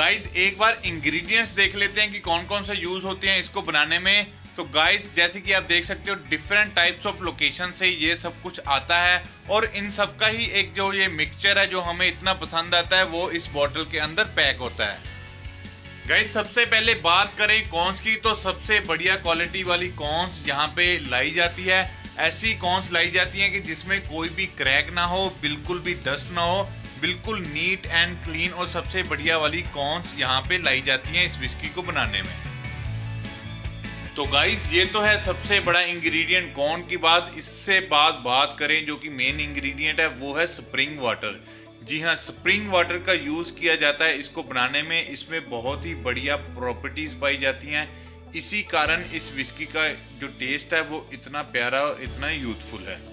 Guys एक बार ingredients देख लेते हैं कि कौन कौन से यूज होते हैं इसको बनाने में। तो गाइस जैसे कि आप देख सकते हो डिफरेंट टाइप्स ऑफ लोकेशन से ये सब कुछ आता है और इन सब का ही एक जो ये मिक्सचर है जो हमें इतना पसंद आता है वो इस बॉटल के अंदर पैक होता है। गाइस सबसे पहले बात करें कॉर्न्स की, तो सबसे बढ़िया क्वालिटी वाली कॉर्न्स यहाँ पे लाई जाती है। ऐसी कॉर्न्स लाई जाती हैं कि जिसमें कोई भी क्रैक ना हो, बिल्कुल भी डस्ट ना हो, बिल्कुल नीट एंड क्लीन और सबसे बढ़िया वाली कॉर्न्स यहाँ पे लाई जाती हैं इस विस्की को बनाने में। तो गाइस ये तो है सबसे बड़ा इंग्रेडिएंट कॉर्न की बात। इससे बात करें जो कि मेन इंग्रेडिएंट है वो है स्प्रिंग वाटर। जी हाँ, स्प्रिंग वाटर का यूज किया जाता है इसको बनाने में। इसमें बहुत ही बढ़िया प्रॉपर्टीज पाई जाती हैं, इसी कारण इस विस्की का जो टेस्ट है वो इतना प्यारा और इतना यूथफुल है।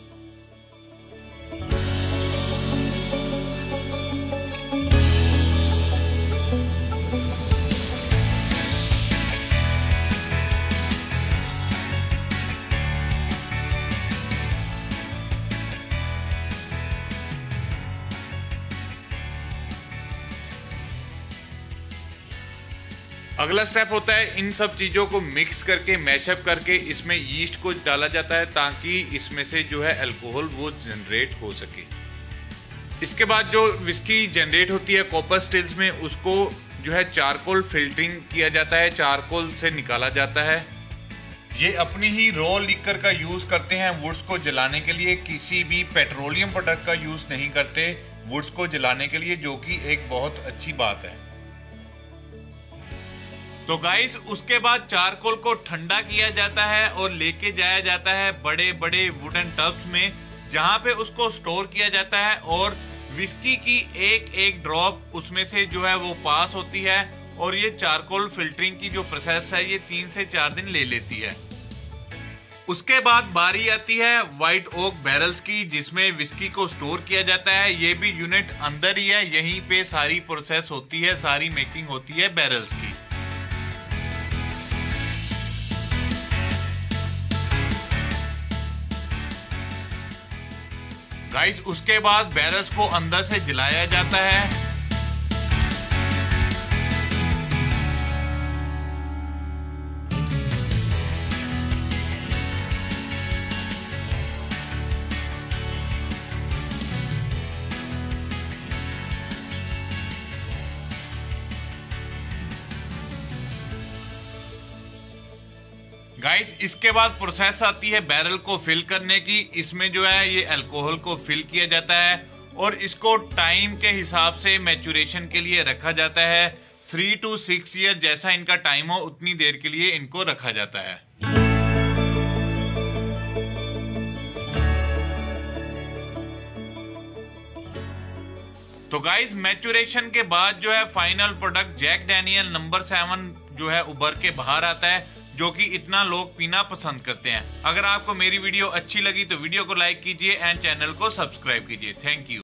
अगला स्टेप होता है इन सब चीज़ों को मिक्स करके मैशअप करके इसमें यीस्ट को डाला जाता है ताकि इसमें से जो है अल्कोहल वो जनरेट हो सके। इसके बाद जो विस्की जनरेट होती है कॉपर स्टिल्स में उसको जो है चारकोल फिल्टरिंग किया जाता है, चारकोल से निकाला जाता है। ये अपनी ही रॉ लिकर का यूज़ करते हैं वुड्स को जलाने के लिए, किसी भी पेट्रोलियम प्रोडक्ट का यूज़ नहीं करते वुड्स को जलाने के लिए, जो कि एक बहुत अच्छी बात है। तो गाइस उसके बाद चारकोल को ठंडा किया जाता है और लेके जाया जाता है बड़े बड़े वुडन टब्स में, जहां पे उसको स्टोर किया जाता है और विस्की की एक एक ड्रॉप उसमें से जो है वो पास होती है। और ये चारकोल फिल्टरिंग की जो प्रोसेस है ये 3 से 4 दिन ले लेती है। उसके बाद बारी आती है व्हाइट ओक बैरल्स की, जिसमें विस्की को स्टोर किया जाता है। ये भी यूनिट अंदर ही है, यहीं पे सारी प्रोसेस होती है, सारी मेकिंग होती है बैरल्स की। गाइस उसके बाद बैरल्स को अंदर से जलाया जाता है। गाइस इसके बाद प्रोसेस आती है बैरल को फिल करने की। इसमें जो है ये अल्कोहल को फिल किया जाता है और इसको टाइम के हिसाब से मैचुरेशन के लिए रखा जाता है। 3 to 6 ईयर जैसा इनका टाइम हो उतनी देर के लिए इनको रखा जाता है। तो गाइस मैचुरेशन के बाद जो है final product Jack Daniel number 7 जो है उभर के बाहर आता है, जो कि इतना लोग पीना पसंद करते हैं। अगर आपको मेरी वीडियो अच्छी लगी तो वीडियो को लाइक कीजिए एंड चैनल को सब्सक्राइब कीजिए। Thank you.